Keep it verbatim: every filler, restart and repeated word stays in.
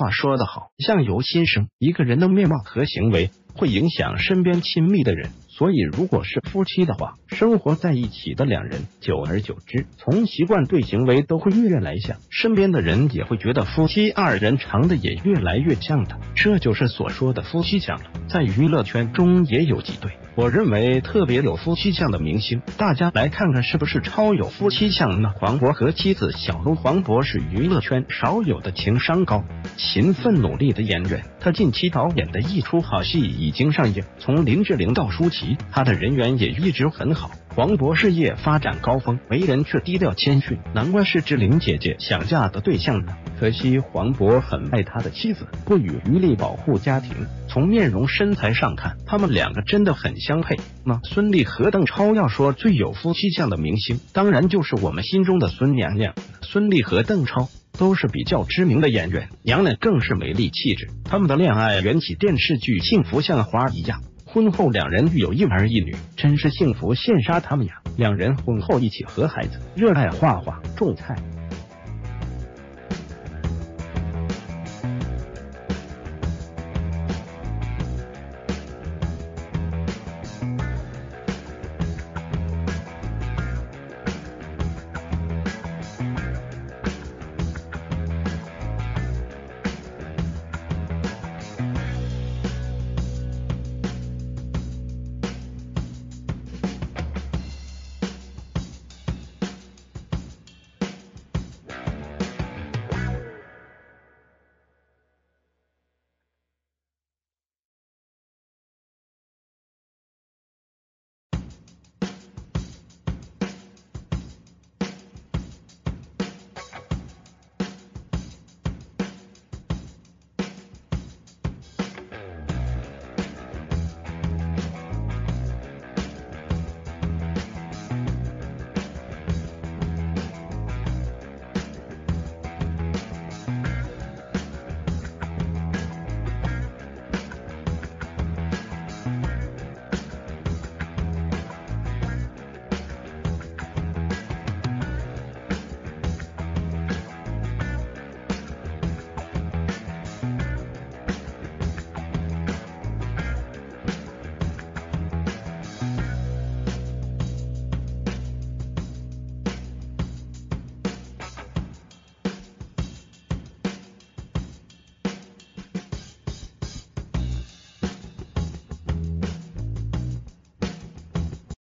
话说得好，相由心生，一个人的面貌和行为会影响身边亲密的人。所以如果是夫妻的话，生活在一起的两人，久而久之，从习惯对行为都会越来越像，身边的人也会觉得夫妻二人长得也越来越像的，这就是所说的夫妻相了。在娱乐圈中也有几对我认为特别有夫妻相的明星，大家来看看是不是超有夫妻相呢？黄渤和妻子小璐。黄渤是娱乐圈少有的情商高、勤奋努力的演员，他近期导演的一出好戏已经上映，从林志玲到舒淇，他的人缘也一直很好。黄渤事业发展高峰，为人却低调谦逊，难怪是志玲姐姐想嫁的对象呢。可惜黄渤很爱他的妻子，不遗余力保护家庭。从面容身材上看，他们两个真的很相配吗？孙俪和邓超要说最有夫妻相的明星，当然就是我们心中的孙娘娘。孙俪和邓超都是比较知名的演员，娘娘更是美丽气质。他们的恋爱缘起电视剧《幸福像花一样》，婚后两人育有一儿一女，真是幸福羡煞他们呀！两人婚后一起和孩子，热爱画画、种菜。